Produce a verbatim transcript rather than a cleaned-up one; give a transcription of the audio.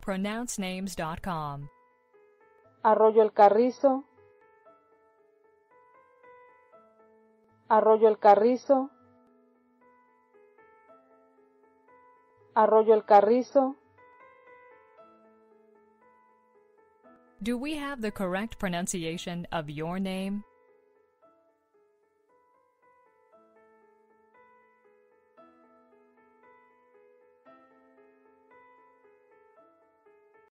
pronounce names dot com. Arroyo el Carrizo, Arroyo el Carrizo, Arroyo el Carrizo. Do we have the correct pronunciation of your name?